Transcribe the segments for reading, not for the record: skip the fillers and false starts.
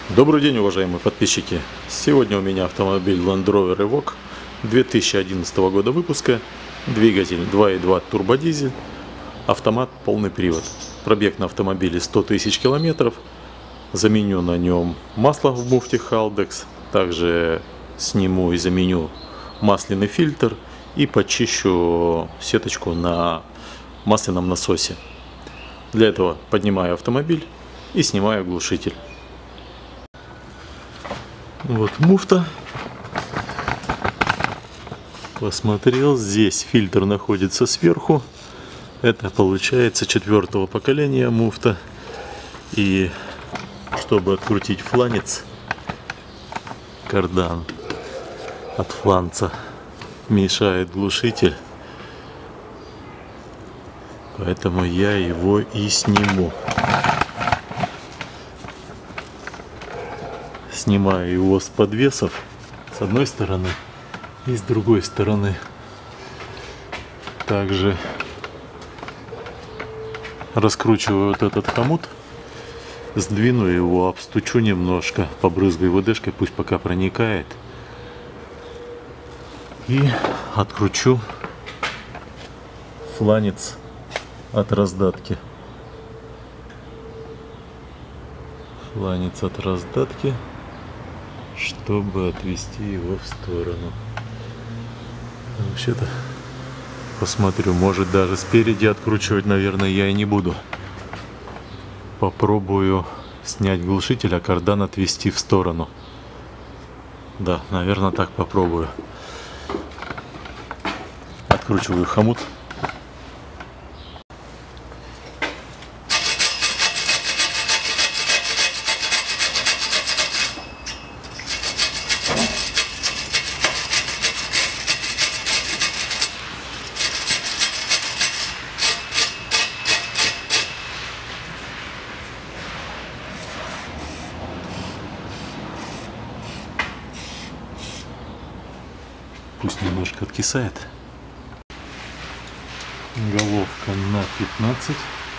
Добрый день, уважаемые подписчики! Сегодня у меня автомобиль Land Rover Evoque 2011 года выпуска, двигатель 2.2 турбодизель, автомат полный привод. Пробег на автомобиле 100 тысяч километров. Заменю на нем масло в муфте Haldex, также сниму и заменю масляный фильтр и почищу сеточку на масляном насосе. Для этого поднимаю автомобиль и снимаю глушитель. Вот муфта. Посмотрел, здесь фильтр находится сверху. Это получается 4-го поколения муфта. И чтобы открутить фланец, кардан от фланца мешает глушитель. Поэтому я его и сниму. Снимаю его с подвесов с одной стороны и с другой стороны. Также раскручиваю вот этот хомут, сдвину его, обстучу немножко, побрызгаю ВДшкой, пусть пока проникает. И откручу фланец от раздатки. Фланец от раздатки, чтобы отвести его в сторону. Вообще-то посмотрю, может даже спереди откручивать, наверное, я и не буду. Попробую снять глушитель, а кардан отвести в сторону. Да, наверное, так попробую. Откручиваю хомут. Пусть немножко откисает. Головка на 15.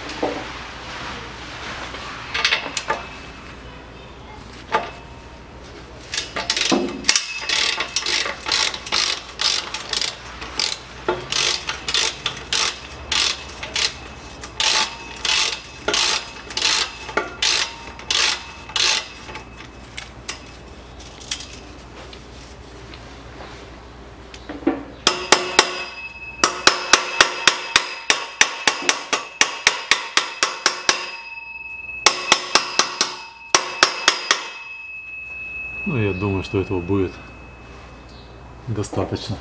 Ну, я думаю, что этого будет достаточно.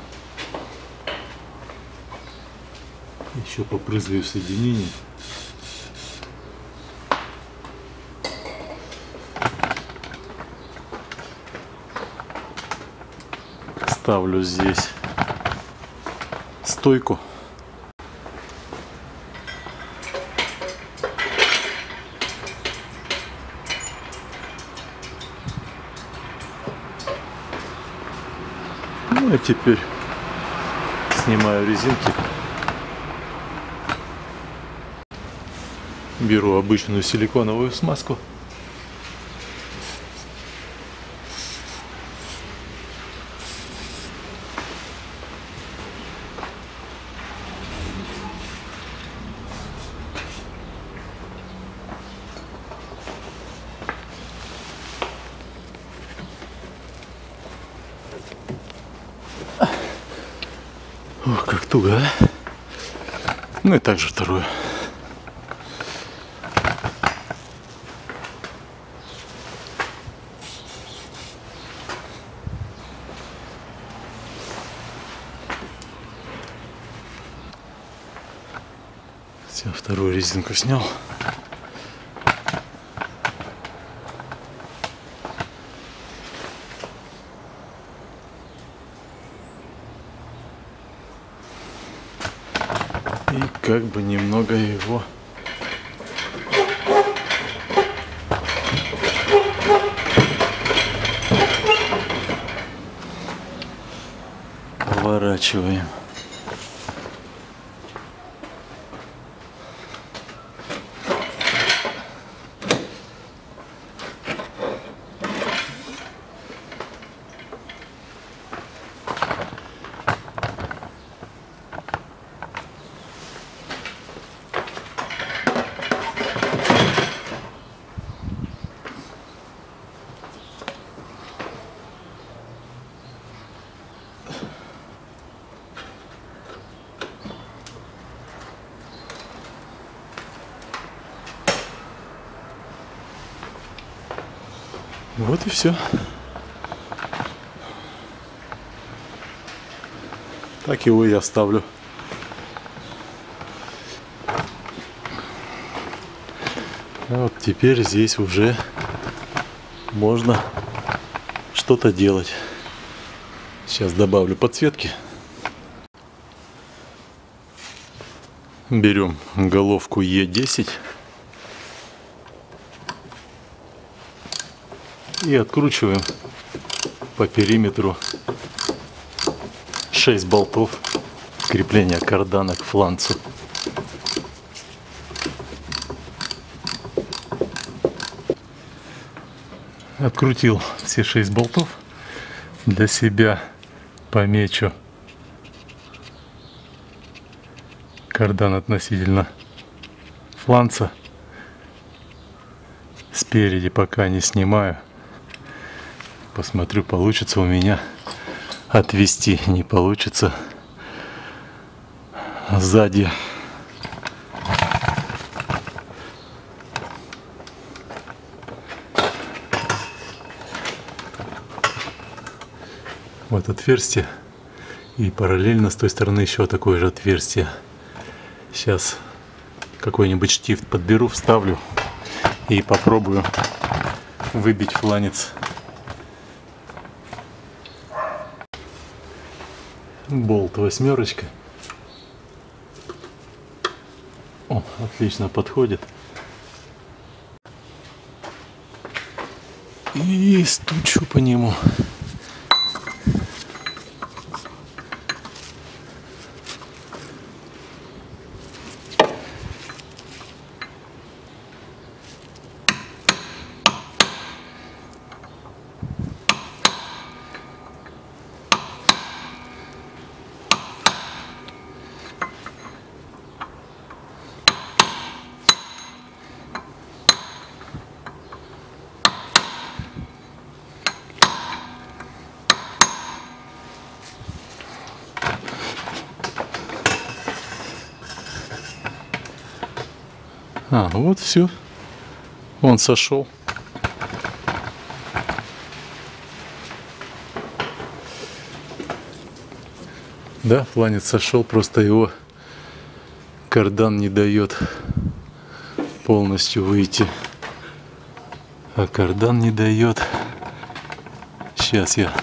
Еще попрызгаю соединение. Ставлю здесь стойку. Ну и теперь снимаю резинки. Беру обычную силиконовую смазку. Ох, как туго, а? Ну и также вторую. Все, вторую резинку снял. И как бы немного его поворачиваем. Вот и все. Так его я оставлю. А вот теперь здесь уже можно что-то делать. Сейчас добавлю подсветки. Берем головку Е10 и откручиваем по периметру 6 болтов крепления кардана к фланцу. Открутил все 6 болтов. Для себя помечу кардан относительно фланца. Спереди пока не снимаю. Посмотрю, получится у меня отвести, не получится. Сзади вот отверстие, и параллельно с той стороны еще такое же отверстие. Сейчас какой-нибудь штифт подберу, вставлю и попробую выбить фланец. Болт 8. О, отлично подходит. И стучу по нему. Вот все. Он сошел. Да, фланец сошел, просто его кардан не дает полностью выйти. А кардан не дает. Сейчас я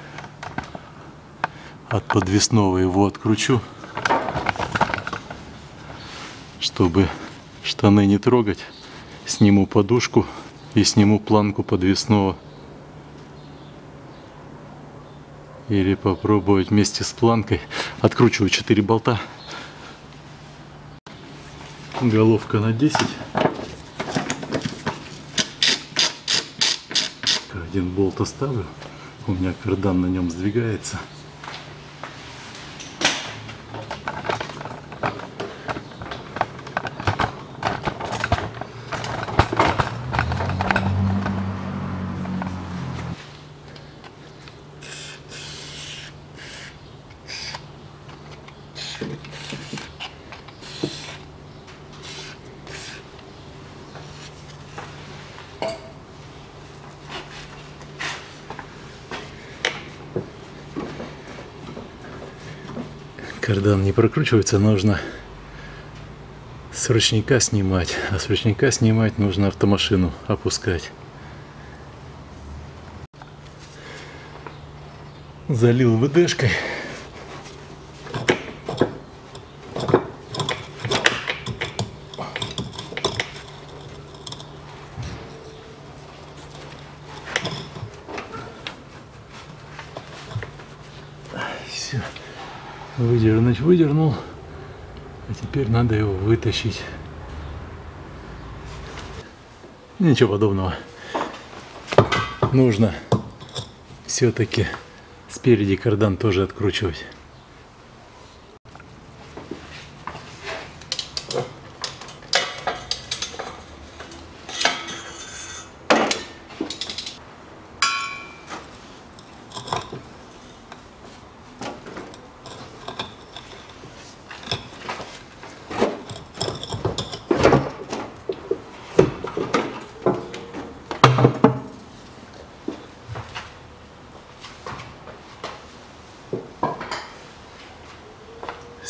от подвесного его откручу, чтобы штаны не трогать. Сниму подушку и сниму планку подвесного. Или попробовать вместе с планкой. Откручиваю 4 болта. Головка на 10. Один болт оставлю. У меня кардан на нем сдвигается. Кардан не прокручивается, нужно с ручника снимать. А с ручника снимать нужно автомашину опускать. Залил ВДшкой. Все. Выдернуть выдернул. А теперь надо его вытащить. Ничего подобного. Нужно все-таки спереди кардан тоже откручивать.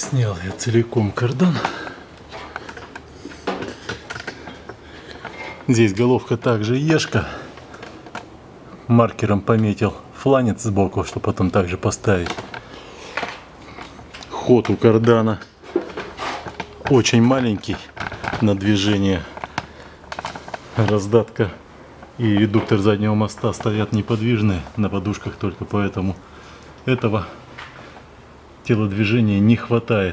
Снял я целиком кардан. Здесь головка также ешка. Маркером пометил фланец сбоку, чтобы потом также поставить. Ход у кардана очень маленький на движение. Раздатка и редуктор заднего моста стоят неподвижные на подушках, только поэтому этого телодвижения не хватает.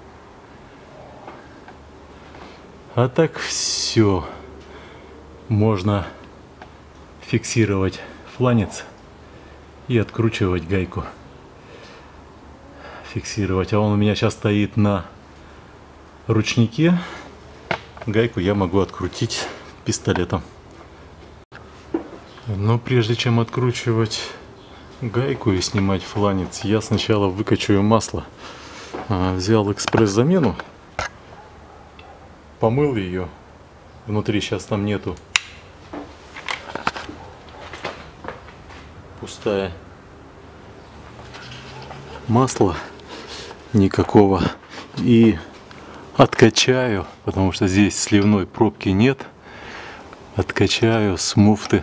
А так все. Можно фиксировать фланец и откручивать гайку. Фиксировать. А он у меня сейчас стоит на ручнике. Гайку я могу открутить пистолетом. Но прежде чем откручивать гайку и снимать фланец, я сначала выкачиваю масло. Взял экспресс-замену, помыл ее. Внутри сейчас там нету. Пустая. Масла никакого. И откачаю, потому что здесь сливной пробки нет. Откачаю с муфты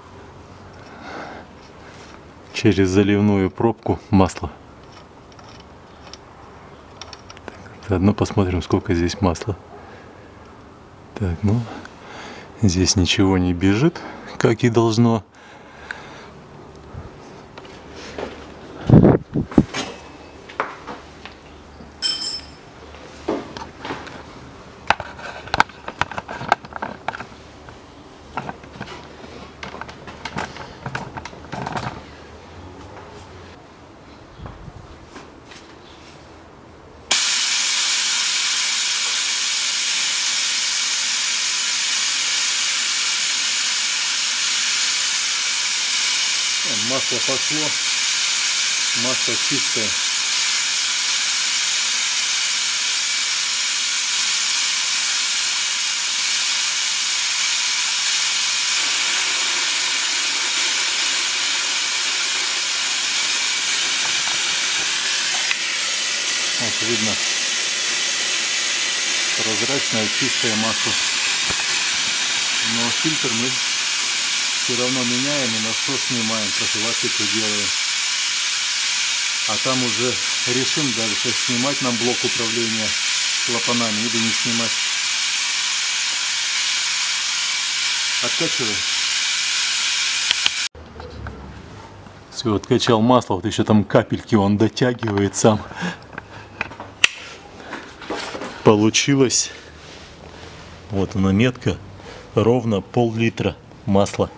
через заливную пробку масло. Заодно посмотрим, сколько здесь масла. Так, ну, здесь ничего не бежит, как и должно. Масло пошло, масло чистое. Вот видно прозрачное чистое масло. Но фильтр мы все равно меняем и насос снимаем, профилактику делаем. А там уже решим дальше, снимать нам блок управления клапанами или не снимать. Откачивай. Все, откачал масло, вот еще там капельки он дотягивает сам. Получилось, вот она метка, ровно пол-литра масла.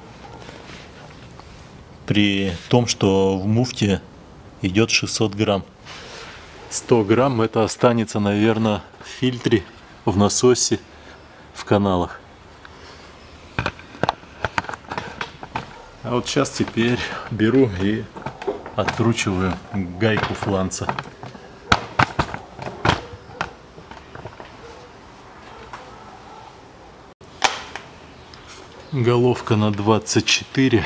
При том, что в муфте идет 600 грамм. 100 грамм это останется, наверное, в фильтре, в насосе, в каналах. А вот сейчас теперь беру и откручиваю гайку фланца. Головка на 24.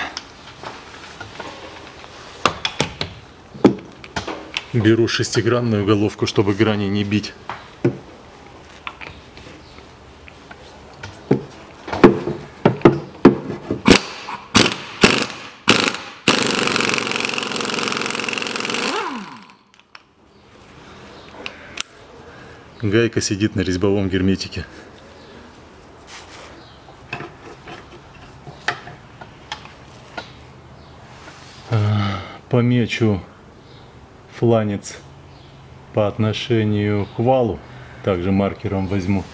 Беру шестигранную головку, чтобы грани не бить. Гайка сидит на резьбовом герметике. Помечу фланец по отношению к валу, также маркером возьму.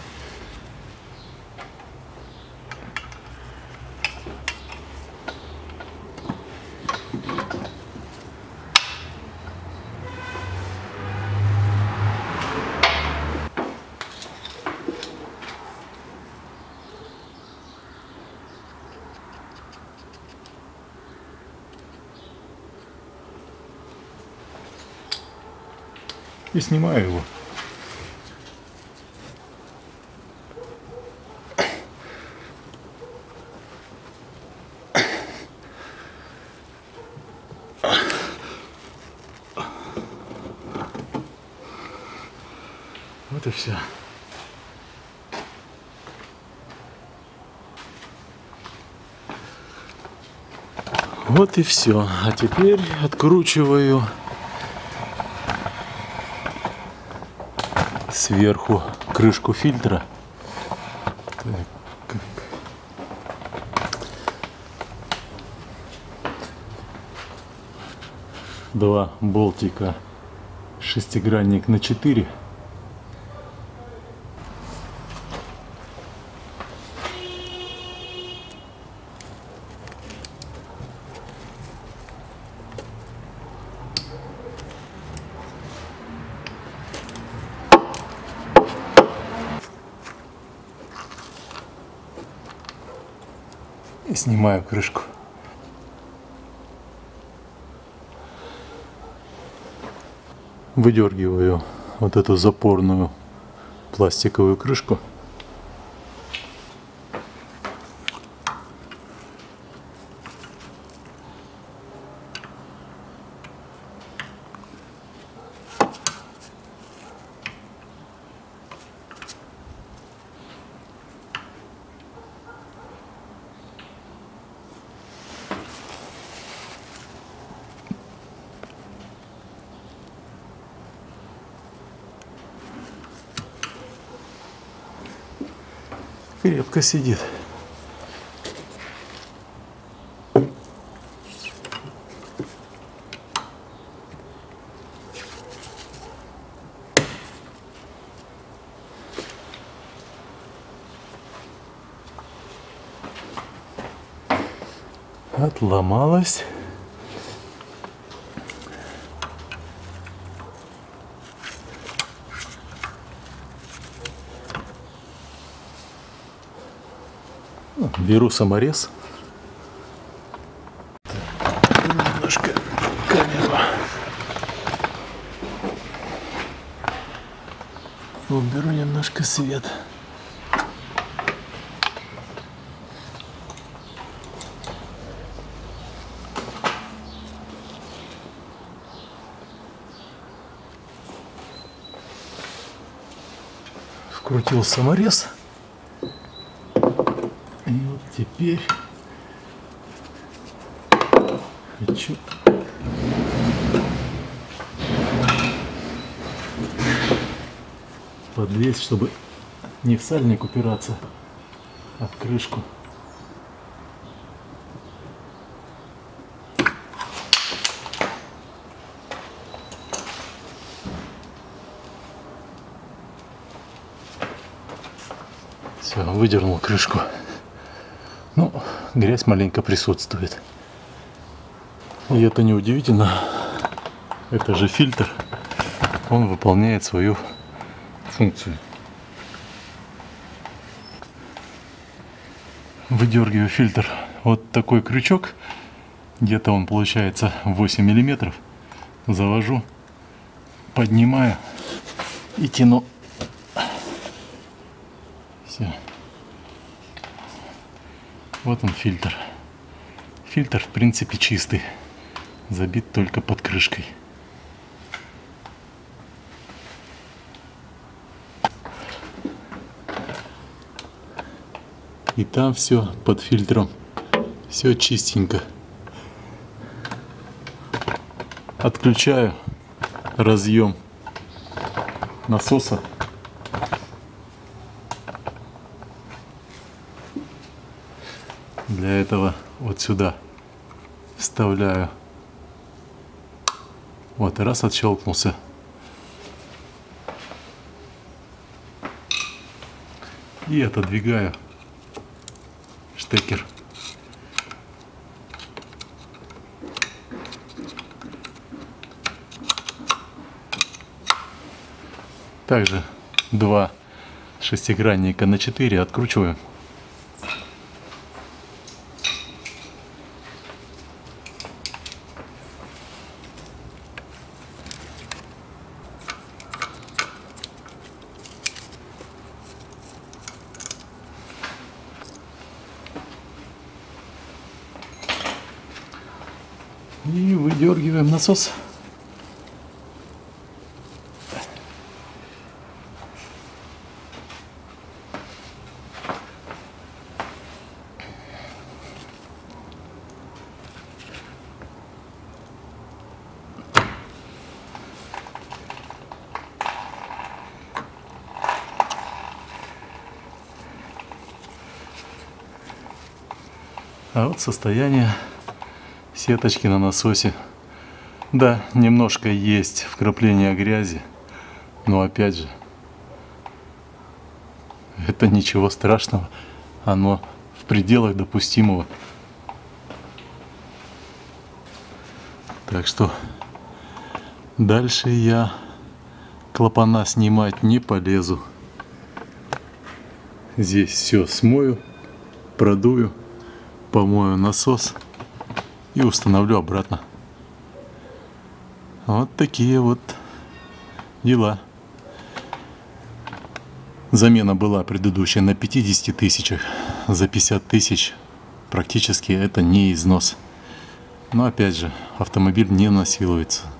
И снимаю его. Вот и все. Вот и все. А теперь откручиваю сверху крышку фильтра. Так. Два болтика, шестигранник на 4. И снимаю крышку. Выдергиваю вот эту запорную пластиковую крышку. Крепко сидит. Отломалась. Беру саморез. Немножко камеру. Уберу немножко свет. Вкрутил саморез. И вот теперь хочу подвесить, чтобы не в сальник упираться, а в крышку. Все, выдернул крышку. Ну, грязь маленько присутствует. И это не удивительно. Это же фильтр. Он выполняет свою функцию. Выдергиваю фильтр. Вот такой крючок. Где-то он получается 8 миллиметров. Завожу, поднимаю и тяну. Все. Вот он фильтр. Фильтр в принципе чистый. Забит только под крышкой. И там все под фильтром. Все чистенько. Отключаю разъем насоса. Для этого вот сюда вставляю. Вот, и раз отщелкнулся. И отодвигаю штекер. Также два шестигранника на 4 откручиваю. И выдергиваем насос. А вот состояние сеточки на насосе. Да, немножко есть вкрапление грязи, но опять же, это ничего страшного, оно в пределах допустимого. Так что дальше я клапана снимать не полезу. Здесь все смою, продую, помою насос и установлю обратно. Вот такие вот дела. Замена была предыдущая на 50 тысячах. За 50 тысяч практически это не износ. Но опять же, автомобиль не насилуется.